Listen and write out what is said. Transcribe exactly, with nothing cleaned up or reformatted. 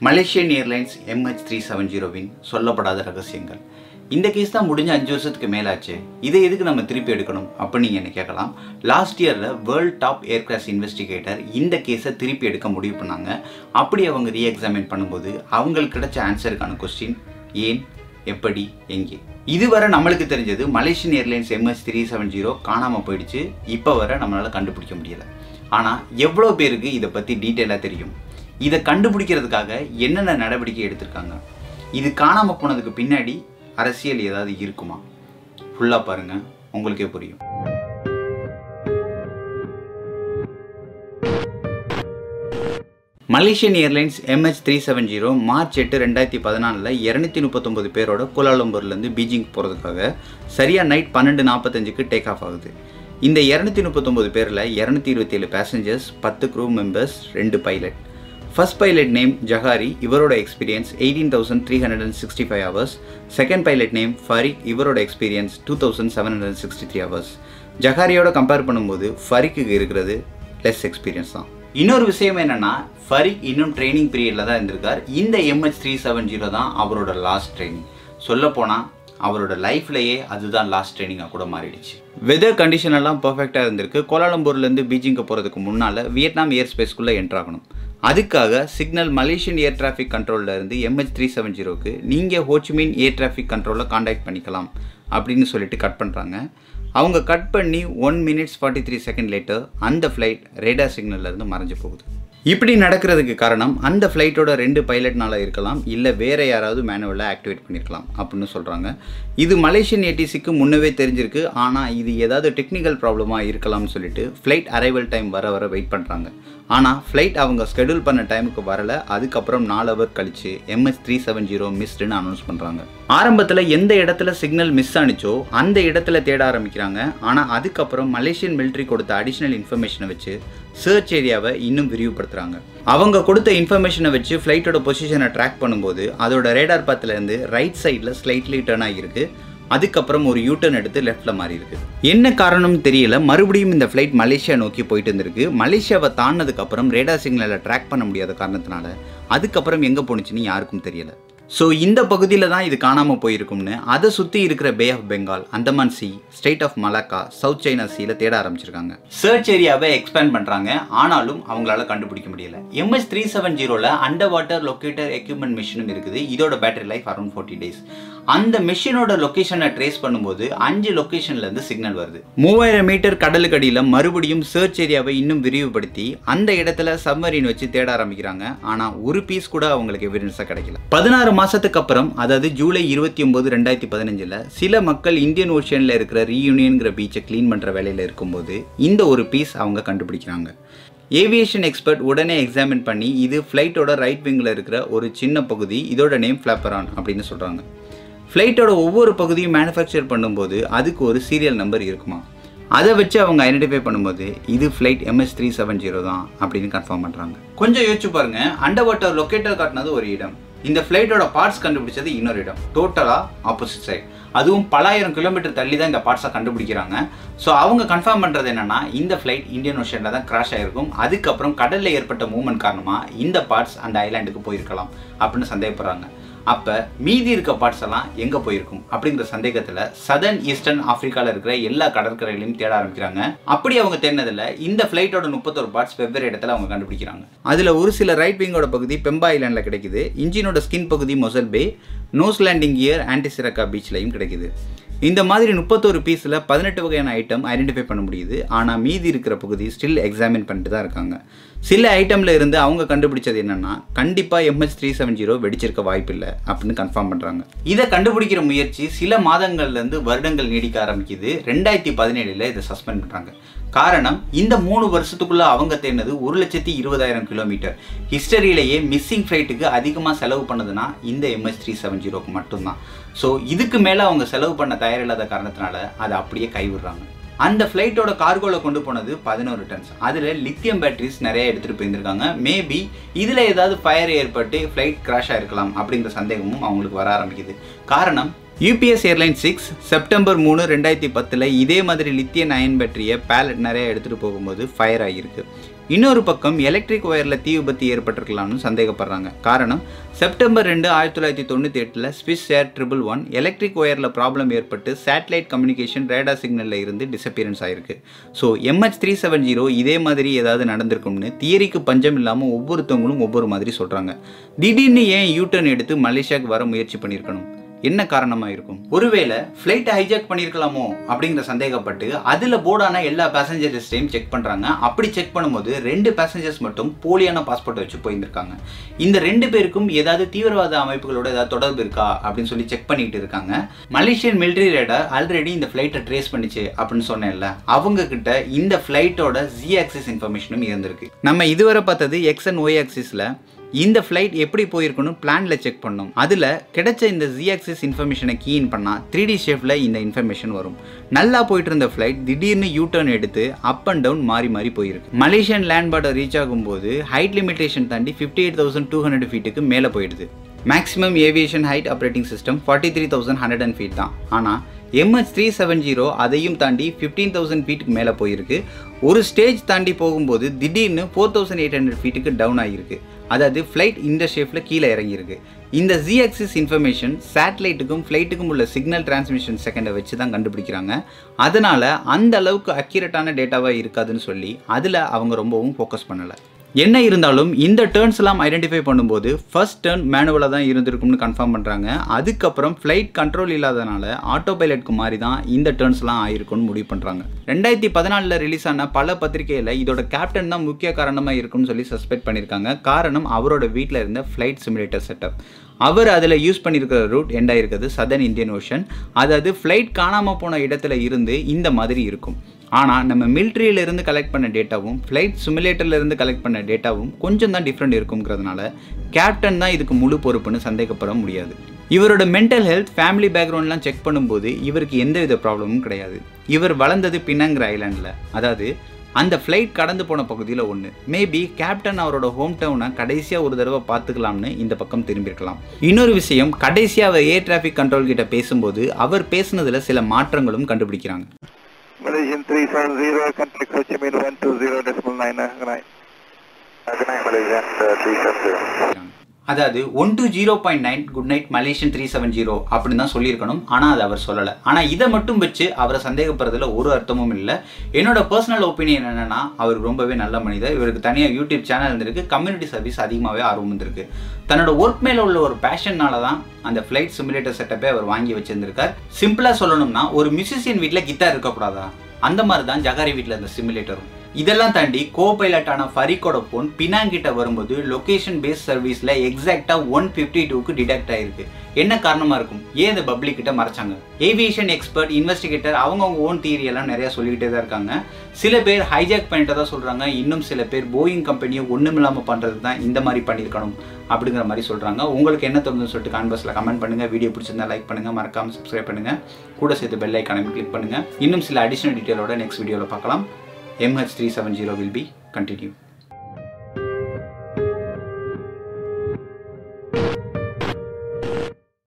Malaysian Airlines M H three seven ஜீரோவின் சொல்லப்படாத ரகசியங்கள். இந்த கேஸ் தான் முடிஞ்ச அஞ்சு வருஷத்துக்கு மேலாச்சு. இதை எதுக்கு நம்ம திருப்பி எடுக்கணும் அப்படின்னு நீங்கள் என்ன கேட்கலாம். லாஸ்ட் இயரில் வேர்ல்ட் டாப் ஏர்கிராஃப்ட் இன்வெஸ்டிகேட்டர் இந்த கேஸை திருப்பி எடுக்க முடிவு பண்ணாங்க. அப்படி அவங்க ரீ எக்ஸாமின் பண்ணும்போது அவங்களுக்கு கிடைச்ச ஆன்சருக்கான கொஸ்டின் ஏன், எப்படி, எங்கே. இதுவரை நம்மளுக்கு தெரிஞ்சது Malaysian Airlines M H three seven zero காணாமல் போயிடுச்சு. இப்போ வரை நம்மளால் கண்டுபிடிக்க முடியலை. ஆனால் எவ்வளோ பேருக்கு இதை பற்றி டீட்டெயிலாக தெரியும்? இதை கண்டுபிடிக்கிறதுக்காக என்னென்ன நடவடிக்கை எடுத்திருக்காங்க? இது காணாமல் போனதுக்கு பின்னாடி அரசியல் ஏதாவது இருக்குமா? ஃபுல்லாக பாருங்கள், உங்களுக்கே புரியும். Malaysian Airlines M H three seven zero March எட்டு ரெண்டாயிரத்தி பதினாலில் இரநூத்தி முப்பத்தொம்பது பேரோட கோலாலம்பூர்லேருந்து பீஜிங் போகிறதுக்காக சரியாக நைட் பன்னெண்டு நாற்பத்தஞ்சுக்கு டேக் ஆஃப் ஆகுது. இந்த இரநூத்தி முப்பத்தொம்பது பேரில் இரநூத்தி இருபத்தி ஏழு பேசஞ்சர்ஸ், பத்து க்ரூ மெம்பர்ஸ், ரெண்டு pilot. First pilot name Zaharie, இவரோட experience eighteen thousand three hundred and sixty five hours. Second pilot name Fariq, இவரோட experience two thousand seven hundred sixty three hours. ஜஹாரியோட கம்பேர் பண்ணும்போது ஃபரிக்கு இருக்கிறது லெஸ் எக்ஸ்பீரியன்ஸ் தான். இன்னொரு விஷயம் என்னென்னா, ஃபரிக் இன்னும் ட்ரைனிங் பீரியடில் தான் இருந்திருக்கார். இந்த M H three seven zero தான் அவரோட லாஸ்ட் ட்ரைனிங். சொல்லப்போனால் அவரோட லைஃப்லேயே அதுதான் லாஸ்ட் ட்ரைனிங்காக கூட மாறிடுச்சு. வெதர் கண்டிஷன் எல்லாம் பர்ஃபெக்டாக இருந்திருக்கு. கோலாலம்பூர்லேருந்து பீஜிங்க்கு போகிறதுக்கு முன்னால் வியட்நாம் ஏர் ஸ்பேஸ்க்குள்ளே என்ட்ராகணும். அதுக்காக சிக்னல் மலேசியன் ஏர் டிராஃபிக் கண்ட்ரோலில் இருந்து எம் ஹெச் த்ரீ செவன் ஜீரோக்கு நீங்கள் ஹோச்சிமின் ஏர் டிராஃபிக் கண்ட்ரோலில் காண்டாக்ட் பண்ணிக்கலாம் அப்படின்னு சொல்லிட்டு கட் பண்ணுறாங்க. அவங்க கட் பண்ணி one minutes forty three second later அந்த ஃப்ளைட் ரேடார் சிக்னல்லேருந்து மறைஞ்சு போகுது. இப்படி நடக்கிறதுக்கு காரணம் அந்த ஃப்ளைட்டோட ரெண்டு பைலட்னால இருக்கலாம், இல்லை வேறு யாராவது மேனுவலாக ஆக்டிவேட் பண்ணியிருக்கலாம் அப்படின்னு சொல்கிறாங்க. இது மலேசியன் ஏடிசிக்கு முன்னவே தெரிஞ்சிருக்கு. ஆனால் இது ஏதாவது டெக்னிக்கல் ப்ராப்ளமாக இருக்கலாம்னு சொல்லிட்டு ஃப்ளைட் அரைவல் டைம் வர வர வெயிட் பண்ணுறாங்க. ஆனால் ஃப்ளைட் அவங்க ஸ்கெடியூல் பண்ண டைமுக்கு வரலை. அதுக்கப்புறம் நாலு ஹவர் கழிச்சு M H three seven zero மிஸ்டுன்னு அனௌன்ஸ் பண்ணுறாங்க. ஆரம்பத்தில் எந்த இடத்துல சிக்னல் மிஸ் ஆனிச்சோ அந்த இடத்துல தேட ஆரம்பிக்கிறாங்க. ஆனால் அதுக்கப்புறம் மலேசியன் மிலிட்ரி கொடுத்த அடிஷ்னல் இன்ஃபர்மேஷனை வச்சு சர்ச் ஏரியாவை இன்னும் விரிவுபடுத்துகிறாங்க. அவங்க கொடுத்த இன்ஃபர்மேஷனை வச்சு ஃப்ளைட்டோட பொசிஷனை ட்ராக் பண்ணும்போது அதோட ரேடார் பாத்துலேருந்து ரைட் சைடில் ஸ்லைட்லி டர்ன் ஆகியிருக்கு. அதுக்கப்புறம் ஒரு யூட்டர்ன் எடுத்து லெஃப்டில் மாறி இருக்கு. என்ன காரணம்னு தெரியல. மறுபடியும் இந்த ஃப்ளைட் மலேசியா நோக்கி போயிட்டு இருந்திருக்கு. மலேசியாவை தாண்டினதுக்கப்புறம் ரேடார் சிக்னலில் ட்ராக் பண்ண முடியாத காரணத்தினால அதுக்கப்புறம் எங்கே போணுச்சுன்னு யாருக்கும் தெரியல. ஸோ இந்த பகுதியில் தான் இது காணாமல் போயிருக்கும்னு அதை சுற்றி இருக்கிற bay of Bengal, Andaman sea, state of Malacca, South China சீல தேட ஆரம்பிச்சிருக்காங்க. சர்ச் ஏரியாவை எக்ஸ்பேண்ட் பண்ணுறாங்க. ஆனாலும் அவங்களால கண்டுபிடிக்க முடியல. எம் ஹெச் த்ரீ செவன் ஜீரோவில் அண்டர் வாட்டர் லொக்கேட்டர் எக்யூப்மெண்ட் மிஷினும் இருக்குது. இதோட battery life around forty days. அந்த மிஷினோட லொக்கேஷனை ட்ரேஸ் பண்ணும்போது அஞ்சு லொக்கேஷன்லேருந்து சிக்னல் வருது. மூவாயிரம் மீட்டர் கடலுக்கு அடியில் மறுபடியும் சர்ச் ஏரியாவை இன்னும் விரிவுபடுத்தி அந்த இடத்துல சப்மரீன் வச்சு தேட ஆரம்பிக்கிறாங்க. ஆனால் ஒரு பீஸ் கூட அவங்களுக்கு எவிடன்ஸாக கிடைக்கல. பதினாறு மாசத்துக்கு அப்புறம், அதாவது ஜூலை இருபத்தி ஒன்பது ரெண்டாயிரத்தி பதினஞ்சுல சில மக்கள் இந்தியன் ஓஷன்ல இருக்கிற ரீயூனியன்கிற பீச்சை கிளீன் பண்ற வேலையில இருக்கும்போது இந்த ஒரு பீஸ் அவங்க கண்டுபிடிக்கிறாங்க. ஏவியேஷன் எக்ஸ்பர்ட் உடனே எக்ஸாமின் பண்ணி இது ஃப்ளைட்டோட ரைட் விங்கில் இருக்கிற ஒரு சின்ன பகுதி, இதோட நேம் ஃப்ளாப்பரான் அப்படின்னு சொல்றாங்க. ஃப்ளைட்டோட ஒவ்வொரு பகுதியும் மேனுஃபேக்சர் பண்ணும்போது அதுக்கு ஒரு சீரியல் நம்பர் இருக்குமா. அதை வச்சு அவங்க ஐடென்டிஃபை பண்ணும்போது இது flight M H three seven zero தான் அப்படின்னு கன்ஃபார்ம் பண்ணுறாங்க. கொஞ்சம் யோசிச்சு பாருங்க. அண்டர் வாட்டர் லொக்கேட்டர் காட்டினது ஒரு இடம், இந்த ஃப்ளைட்டோட பார்ட்ஸ் கண்டுபிடிச்சது இன்னொரு இடம், டோட்டலாக ஆப்போசிட் சைட். அதுவும் பலாயிரம் கிலோமீட்டர் தள்ளி தான் இந்த பார்ட்ஸை கண்டுபிடிக்கிறாங்க. ஸோ அவங்க கன்ஃபார்ம் பண்ணுறது என்னென்னா இந்த ஃப்ளைட் இந்தியன் ஓஷனில் தான் கிராஷ் ஆகிருக்கும். அதுக்கப்புறம் கடலில் ஏற்பட்ட மூவ்மெண்ட் காரணமாக இந்த பார்ட்ஸ் அந்த ஐலாண்டுக்கு போயிருக்கலாம் அப்படின்னு சந்தேகப்படுறாங்க. அப்போ மீதி இருக்க பார்ட்ஸ் எல்லாம் எங்கே போயிருக்கும் அப்படிங்கிற சந்தேகத்தில் சதர்ன் ஈஸ்டர்ன் ஆப்பிரிக்காவில் இருக்கிற எல்லா கடற்கரைகளையும் தேட ஆரம்பிக்கிறாங்க. அப்படி அவங்க தேடினதில் இந்த ஃப்ளைட்டோட முப்பத்தொரு பார்ட்ஸ் வெவ்வேறு இடத்துல அவங்க கண்டுபிடிக்கிறாங்க. அதில் ஒரு சில ரைட் விங்கோட பகுதி பெம்பா ஐலாண்டில் கிடைக்குது. இன்ஜினோட ஸ்கின் பகுதி Mossel Bay, nose landing gear ஆன்டிசிரக்கா பீச்லையும் கிடைக்குது. இந்த மாதிரி முப்பத்தொரு பீஸில் பதினெட்டு வகையான ஐட்டம் ஐடென்டிஃபை பண்ண முடியுது. ஆனால் மீதி இருக்கிற பகுதி ஸ்டில் எக்ஸாமின் பண்ணிட்டு தான் இருக்காங்க. சில ஐட்டமில் இருந்து அவங்க கண்டுபிடிச்சது என்னென்னா கண்டிப்பாக M H three seven zero வெடிச்சிருக்க வாய்ப்பு இல்லை அப்படின்னு கன்ஃபார்ம் பண்ணுறாங்க. இதை கண்டுபிடிக்கிற முயற்சி சில மாதங்கள்லேருந்து வருடங்கள் நீடிக்க ஆரம்பிக்குது. ரெண்டாயிரத்தி பதினேழில் இதை சஸ்பெண்ட் பண்ணுறாங்க. காரணம், இந்த மூணு வருஷத்துக்குள்ள அவங்க தேடினது ஒரு லட்சத்தி இருபதாயிரம் கிலோமீட்டர். ஹிஸ்டரியிலேயே மிஸ்ஸிங் ஃப்ளைட்டுக்கு அதிகமாக செலவு பண்ணதுன்னா இந்த எம் ஹெச் த்ரீ செவன் ஜீரோக்கு மட்டும்தான். ஸோ இதுக்கு மேலே அவங்க செலவு பண்ண தயாரில்லாத காரணத்தினால அதை அப்படியே கைவிடுறாங்க. அந்த ஃப்ளைட்டோட கார்கோவில் கொண்டு போனது பதினோரு டன்ஸ். அதில் லித்தியம் பேட்டரிஸ் நிறைய எடுத்துகிட்டு போயிருந்திருக்காங்க. மேபி இதில் ஏதாவது ஃபயர் ஏற்பட்டு ஃப்ளைட் கிராஷ் ஆகிருக்கலாம் அப்படிங்கிற சந்தேகமும் அவங்களுக்கு வர ஆரம்பிக்குது. காரணம், யூபிஎஸ் ஏர்லைன் சிக்ஸ் செப்டம்பர் மூணு ரெண்டாயிரத்தி பத்தில் இதே மாதிரி லித்தியம் அயன் பேட்டரியை பேலட் நிறைய எடுத்துகிட்டு போகும்போது ஃபயர் ஆகியிருக்கு. இன்னொரு பக்கம் எலக்ட்ரிக் ஒயரில் தீ விபத்து ஏற்பட்டிருக்கலாம்னு சந்தேகப்படுறாங்க. காரணம் செப்டம்பர் ரெண்டு ஆயிரத்தி தொள்ளாயிரத்தி தொண்ணூற்றி எட்டில் Swiss Air triple one electric ஒயரில் ப்ராப்ளம் ஏற்பட்டு சேட்டலைட் கம்யூனிகேஷன் ரேடார் சிக்னலில் இருந்து டிசப்பியரன்ஸ் ஆயிருக்கு. So MH three seven zero இதே மாதிரி ஏதாவது நடந்திருக்கும்னு தியரிக்கு பஞ்சம் இல்லாமல் ஒவ்வொருத்தவங்களும் ஒவ்வொரு மாதிரி சொல்கிறாங்க. திடீர்னு ஏன் யூ டர்ன் எடுத்து மலேசியாவுக்கு வர முயற்சி பண்ணியிருக்கணும்? என்ன காரணமாக இருக்கும்? ஒருவேளை ஃப்ளைட்டை ஹைஜாக் பண்ணியிருக்கலாமோ அப்படிங்கிற சந்தேகப்பட்டு அதில் போர்டான எல்லா பேசஞ்சர் லிஸ்ட்டையும் செக் பண்ணுறாங்க. அப்படி செக் பண்ணும்போது ரெண்டு பேசஞ்சர்ஸ் மட்டும் போலியான பாஸ்போர்ட்டை வச்சு போயிருந்திருக்காங்க. இந்த ரெண்டு பேருக்கும் ஏதாவது தீவிரவாத அமைப்புகளோட ஏதாவது தொடர்பு இருக்கா அப்படின்னு சொல்லி செக் பண்ணிட்டு இருக்காங்க. மலேசியன் மிலிட்ரி ரேடார் ஆல்ரெடி இந்த ஃப்ளைட்டை ட்ரேஸ் பண்ணிச்சு அப்படின்னு சொன்னேன்ல, அவங்க கிட்ட இந்த ஃப்ளைட்டோட ஜி ஆக்சிஸ் இன்ஃபர்மேஷனும் இருந்திருக்கு. நம்ம இதுவரை பார்த்தது எக்ஸ் அண்ட் ஒய் ஆக்சிஸில் இந்த ஃப்ளைட் எப்படி போயிருக்கணும் பிளானில் செக் பண்ணோம். அதில் கிடைச்ச இந்த ஜி ஆக்சிஸ் இன்ஃபர்மேஷனை கீன் பண்ணால் த்ரீ டி ஷேப்பில் இந்த இன்ஃபர்மேஷன் வரும். நல்லா போயிட்டு இருந்த ஃப்ளைட் திடீர்னு யூ டர்ன் எடுத்து அப் அண்ட் டவுன் மாறி மாறி போயிருக்கு. மலேசியன் லேண்ட் பார்டர் ரீச் ஆகும்போது ஹைட் லிமிடேஷன் தாண்டி fifty eight thousand two hundred ஃபீட்டுக்கு மேலே போயிடுது. Maximum aviation height operating system forty three thousand hundred and feet தான். ஆனால் எம்ஹெச் த்ரீ செவன் ஜீரோ அதையும் தாண்டி ஃபிஃப்டீன் தௌசண்ட் ஃபீட்டுக்கு மேலே போயிருக்கு. ஒரு ஸ்டேஜ் தாண்டி போகும்போது திடீர்னு ஃபோர் தௌசண்ட் எயிட் ஹண்ட்ரட் ஃபீட்டுக்கு டவுன் ஆகிருக்கு. அதாவது ஃப்ளைட் இந்த ஷேப்பில் கீழே இறங்கியிருக்கு. இந்த ஜி ஆக்சிஸ் இன்ஃபர்மேஷன் சேட்டலைட்டுக்கும் ஃப்ளைட்டுக்கும் உள்ள சிக்னல் டிரான்ஸ்மிஷன் செகண்டை வச்சு தான் கண்டுபிடிக்கிறாங்க. அதனால் அந்த அளவுக்கு அக்யூரேட்டான டேட்டாவாக இருக்காதுன்னு சொல்லி அதில் அவங்க ரொம்பவும் ஃபோக்கஸ் பண்ணலை. என்ன இருந்தாலும் இந்த டேர்ன்ஸ் எல்லாம் ஐடென்டிஃபை பண்ணும்போது ஃபர்ஸ்ட் டேர்ன் மேனுவலாக தான் இருந்திருக்கும்னு கன்ஃபார்ம் பண்ணுறாங்க. அதுக்கப்புறம் ஃப்ளைட் கண்ட்ரோல் இல்லாதனால ஆட்டோ பைலட்க்கு மாதிரி தான் இந்த டேர்ன்ஸ்லாம் ஆயிருக்கும்னு முடிவு பண்ணுறாங்க. ரெண்டாயிரத்தி பதினாலில் ரிலீஸ் ஆன பல பத்திரிகையில் இதோட கேப்டன் தான் முக்கிய காரணமாக இருக்கும்னு சொல்லி சஸ்பெக்ட் பண்ணியிருக்காங்க. காரணம் அவரோட வீட்டில் இருந்த ஃப்ளைட் சிமுலேட்டர் செட்டப். அவர் அதில் யூஸ் பண்ணியிருக்கிற ரூட் எண்ட் ஆயிருக்கிறது சதர்ன் இந்தியன் ஓஷன். அதாவது ஃப்ளைட் காணாமல் போன இடத்துல இருந்து இந்த மாதிரி இருக்கும். ஆனால் நம்ம மிலிட்ரியிலிருந்து கலெக்ட் பண்ண டேட்டாவும் ஃப்ளைட் சிமுலேட்டர்லேருந்து கலெக்ட் பண்ண டேட்டாவும் கொஞ்சம் தான் டிஃப்ரெண்ட் இருக்குங்கிறதுனால கேப்டன் தான் இதுக்கு முழு பொறுப்புன்னு சந்தேகப்பட முடியாது. இவரோட மென்டல் ஹெல்த் ஃபேமிலி பேக்ரவுண்ட்லாம் செக் பண்ணும்போது இவருக்கு எந்த வித ப்ராப்ளமும் கிடையாது. இவர் வளர்ந்தது பினாங்கிற ஐலாண்டில், அதாவது அந்த ஃப்ளைட் கடந்து போன பகுதியில் ஒன்று. மேபி கேப்டன் அவரோட ஹோம் டவுனை கடைசியாக ஒரு தடவை பார்த்துக்கலாம்னு இந்த பக்கம் திரும்பியிருக்கலாம். இன்னொரு விஷயம், கடைசியாக அவர் ஏர் டிராஃபிக் கண்ட்ரோல் கிட்ட பேசும்போது அவர் பேசுனதில் சில மாற்றங்களும் கண்டுபிடிக்கிறாங்க. Malaysian three seven zero, contact Ho Chi Minh one two zero decimal nine. Good night. Good night, Malaysian three seven zero. அதாவது one two zero point nine good night Malaysian three seven zero அப்படின்னு தான் சொல்லியிருக்கணும். ஆனால் அது அவர் சொல்லலை. ஆனால் இதை மட்டும் வச்சு அவரை சந்தேகப்படுறதுல ஒரு அர்த்தமும் இல்லை. என்னோட பர்சனல் ஒப்பீனியன் என்னென்னா, அவர் ரொம்பவே நல்ல மனிதர். இவருக்கு தனியாக யூடியூப் சேனல் இருந்திருக்கு, கம்யூனிட்டி சர்வீஸ் அதிகமாகவே ஆர்வம் இருந்திருக்கு. தன்னோட ஒர்க் மேலே உள்ள ஒரு பேஷன்னால தான் அந்த ஃப்ளைட் சிமுலேட்டர் செட்டப்பே அவர் வாங்கி வச்சிருந்திருக்கார். சிம்பிளாக சொல்லணும்னா, ஒரு மியூசிஷியன் வீட்டில் கிட்டார் இருக்கக்கூடாதா, அந்த மாதிரி தான் ஜகாரி வீட்டில் இருந்த சிமுலேட்டரும். இதெல்லாம் தாண்டி கோ பைலட்டான ஃபரிக்கோட ஃபோன் பினாங்கிட்ட வரும்போது லொகேஷன் பேஸ்ட் சர்வீஸில் எக்ஸாக்டாக ஒன் ஃபிஃப்டி டூக்கு டிடெக்ட் ஆயிருக்கு. என்ன காரணமாக இருக்கும்? ஏன் இந்த பப்ளிக் கிட்ட மறைச்சாங்க? ஏவியேஷன் எக்ஸ்பர்ட், இன்வெஸ்டிகேட்டர் அவங்கவுங்க ஓன் தியரி எல்லாம் நிறையா சொல்லிக்கிட்டே தான் இருக்காங்க. சில பேர் ஹைஜாக் பண்ணிட்டு தான் சொல்கிறாங்க. இன்னும் சில பேர் போயிங் கம்பெனியை ஒன்றும் இல்லாமல் பண்ணுறது தான் இந்த மாதிரி பண்ணியிருக்கணும் அப்படிங்கிற மாதிரி சொல்கிறாங்க. உங்களுக்கு என்ன தோணுதுன்னு சொல்லிட்டு கான்வர்ஸில் கமெண்ட் பண்ணுங்கள். வீடியோ பிடிச்சிருந்தா லைக் பண்ணுங்கள், மறக்காமல் சப்ஸ்கிரைப் பண்ணுங்கள். கூட சேர்த்து பெல் ஐக்கானையும் கிளிக் பண்ணுங்கள். இன்னும் சில அடிஷனல் டீட்டெயிலோட நெக்ஸ்ட் வீடியோவில் பார்க்கலாம். MH three seven zero will be continue.